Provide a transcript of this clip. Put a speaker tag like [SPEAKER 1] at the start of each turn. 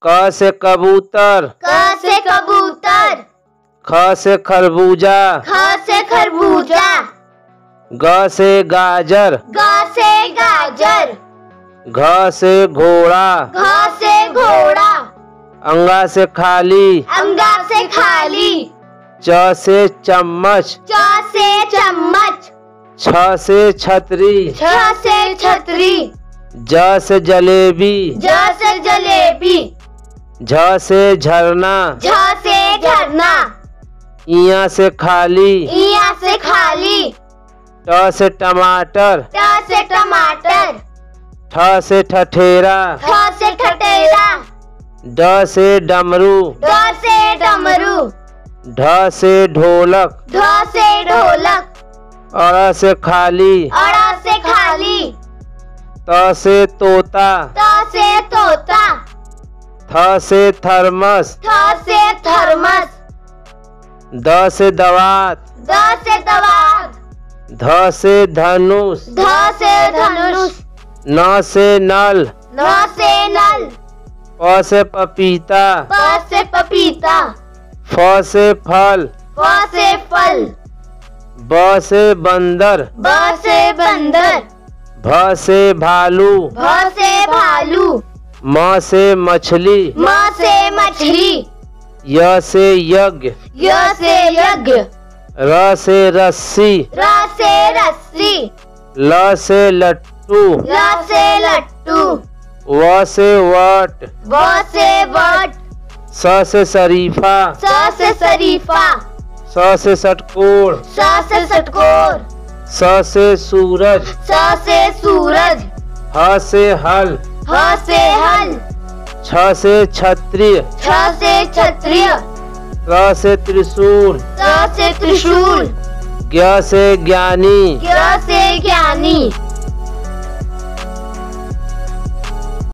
[SPEAKER 1] क से कबूतर।
[SPEAKER 2] क से कबूतर।
[SPEAKER 1] ख से खरबूजा।
[SPEAKER 2] ख से खरबूजा।
[SPEAKER 1] ग से गाजर।
[SPEAKER 2] ग से गाजर।
[SPEAKER 1] घ से घोड़ा।
[SPEAKER 2] घ से घोड़ा।
[SPEAKER 1] अंगा से खाली।
[SPEAKER 2] अंगा से खाली।
[SPEAKER 1] च से चम्मच।
[SPEAKER 2] च से चम्मच।
[SPEAKER 1] छ से छतरी।
[SPEAKER 2] छ से छतरी।
[SPEAKER 1] ज से जलेबी।
[SPEAKER 2] ज से जलेबी।
[SPEAKER 1] झ से झरना।
[SPEAKER 2] झ से झरना।
[SPEAKER 1] इया से खाली।
[SPEAKER 2] इया से खाली।
[SPEAKER 1] ट से टमाटर।
[SPEAKER 2] ट से टमाटर।
[SPEAKER 1] ठ से ठठेरा।
[SPEAKER 2] ठ से ठठेरा।
[SPEAKER 1] ड से डमरू।
[SPEAKER 2] ड से डमरू।
[SPEAKER 1] ढ से ढोलक।
[SPEAKER 2] ढ से ढोलक।
[SPEAKER 1] अ से खाली।
[SPEAKER 2] अड़ से खाली।
[SPEAKER 1] त से तोता।
[SPEAKER 2] त से तोता।
[SPEAKER 1] थ से थर्मस।
[SPEAKER 2] थ से थर्मस।
[SPEAKER 1] द से दवात।
[SPEAKER 2] द से दवात।
[SPEAKER 1] ध से धनुष।
[SPEAKER 2] ध से धनुष।
[SPEAKER 1] न से नल।
[SPEAKER 2] न से नल।
[SPEAKER 1] प से पपीता।
[SPEAKER 2] प से पपीता।
[SPEAKER 1] फ से फल।
[SPEAKER 2] फ से फल।
[SPEAKER 1] ब से बंदर।
[SPEAKER 2] ब से बंदर।
[SPEAKER 1] भ से भालू।
[SPEAKER 2] भ से भालू।
[SPEAKER 1] म से मछली।
[SPEAKER 2] म से मछली।
[SPEAKER 1] य से यज्ञ।
[SPEAKER 2] य से यज्ञ।
[SPEAKER 1] र से रस्सी।
[SPEAKER 2] र से रस्सी।
[SPEAKER 1] ल से लट्टू।
[SPEAKER 2] ल से लट्टू।
[SPEAKER 1] व से वट।
[SPEAKER 2] व से वट।
[SPEAKER 1] स से शरीफा।
[SPEAKER 2] स से शरीफा।
[SPEAKER 1] स से षटकोण।
[SPEAKER 2] स से षटकोर।
[SPEAKER 1] स से सूरज।
[SPEAKER 2] स से सूरज।
[SPEAKER 1] ह से हल।
[SPEAKER 2] ह से हल।
[SPEAKER 1] छ से क्षत्रिय।
[SPEAKER 2] छ से क्षत्रिय।
[SPEAKER 1] त्र से त्रिशूल।
[SPEAKER 2] त से त्रिशूल।
[SPEAKER 1] ज्ञ से ज्ञानी।
[SPEAKER 2] ज्ञ से ज्ञानी।